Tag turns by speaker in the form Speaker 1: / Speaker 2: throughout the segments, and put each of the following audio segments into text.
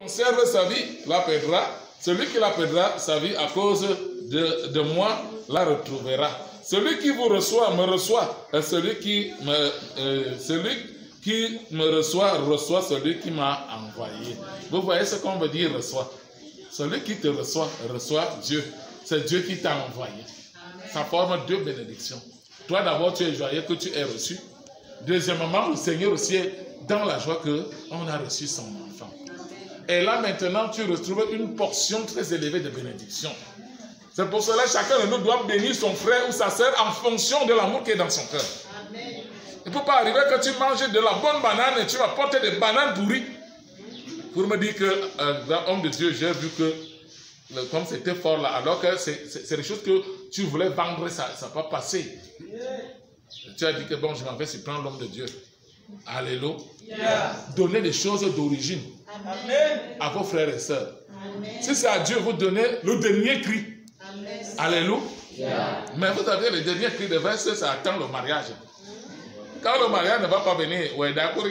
Speaker 1: conserve sa vie la perdra. Celui qui la perdra, sa vie à cause de moi, la retrouvera. Celui qui vous reçoit, me reçoit. Et celui qui me reçoit, reçoit celui qui m'a envoyé. Vous voyez ce qu'on veut dire reçoit. Celui qui te reçoit, reçoit Dieu. C'est Dieu qui t'a envoyé. Ça forme deux bénédictions. Toi d'abord, tu es joyeux que tu aies reçu. Deuxièmement, le Seigneur aussi est dans la joie qu'on a reçu son enfant. Et là maintenant, tu retrouves une portion très élevée de bénédiction. C'est pour cela que chacun de nous doit bénir son frère ou sa sœur en fonction de l'amour qui est dans son cœur. Il ne peut pas arriver que tu manges de la bonne banane et tu vas porter des bananes pourries. Pour me dire que, homme de Dieu, j'ai vu que, comme c'était fort là, alors que c'est des choses que tu voulais vendre, ça n'a pas passé. Tu as dit que bon, je m'en vais surprendre l'homme de Dieu. Alléluia. Donnez des choses d'origine à vos frères et sœurs. Si c'est à Dieu, vous donnez le dernier cri. Alléluia. Mais vous avez le dernier cri de verset, ça attend le mariage. Quand le mariage ne va pas venir, ouais, d'accord,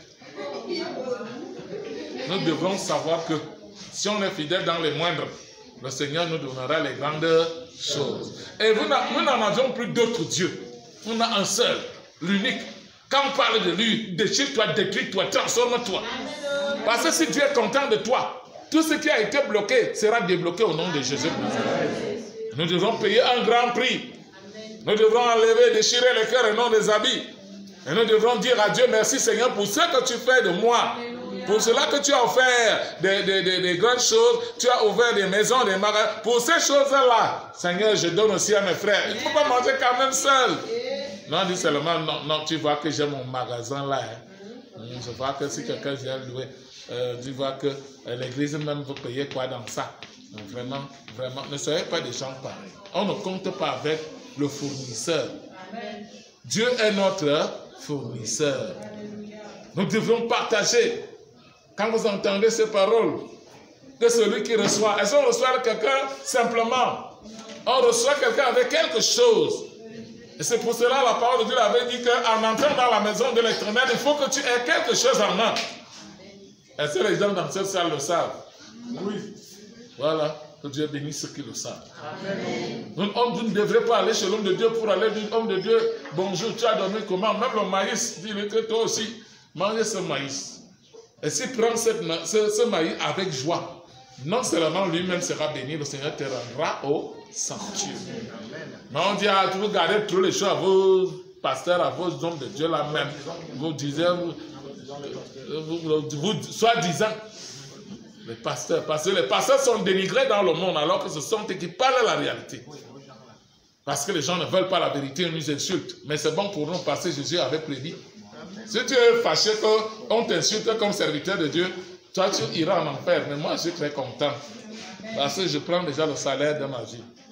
Speaker 1: nous devrons savoir que si on est fidèle dans les moindres, le Seigneur nous donnera les grandes choses. Et nous n'en avons plus d'autres dieux. On a un seul, l'unique. Quand on parle de lui, déchire-toi, détruis-toi, transforme-toi. Parce que si Dieu est content de toi, tout ce qui a été bloqué sera débloqué au nom de Jésus. Nous devons payer un grand prix. Nous devrons enlever, déchirer les cœurs et non les habits. Et nous devrons dire à Dieu merci Seigneur pour ce que tu fais de moi. Pour cela que tu as offert des grandes choses, tu as ouvert des maisons, des magasins. Pour ces choses-là, Seigneur, je donne aussi à mes frères. Il ne faut pas manger quand même seul. Non, dis seulement, non, tu vois que j'ai mon magasin là. Hein. Je vois que si quelqu'un vient louer, tu vois que l'église même veut payer quoi dans ça. Donc vraiment, ne soyez pas des gens pareils. On ne compte pas avec le fournisseur. Dieu est notre fournisseur. Nous devons partager. Quand vous entendez ces paroles, que celui qui reçoit, est-ce qu'on reçoit quelqu'un simplement? On reçoit quelqu'un avec quelque chose. Et c'est pour cela la parole de Dieu avait dit qu'en entrant dans la maison de l'Éternel, il faut que tu aies quelque chose en main. Est-ce que les gens dans cette salle le savent? Oui. Voilà. Que Dieu bénisse ceux qui le savent. On ne devrait pas aller chez l'homme de Dieu pour aller dire, homme de Dieu, bonjour, tu as dormi comment? Même le maïs, dis-lui que toi aussi, mangez ce maïs. Et s'il prend ce maïs avec joie, non seulement lui-même sera béni, le Seigneur te rendra au sanctuaire. Mais on dit, vous gardez trop les choses à vos pasteurs, à vos hommes de Dieu là même. Vous disiez, soi-disant, les pasteurs, parce que les pasteurs sont dénigrés dans le monde alors que ce sont eux qui parlent la réalité. Parce que les gens ne veulent pas la vérité, ils nous insultent. Mais c'est bon pour nous parce que Jésus avait prédit. Si tu es fâché qu'on t'insulte comme serviteur de Dieu, toi tu iras en enfer. Mais moi je suis très content parce que je prends déjà le salaire de ma vie.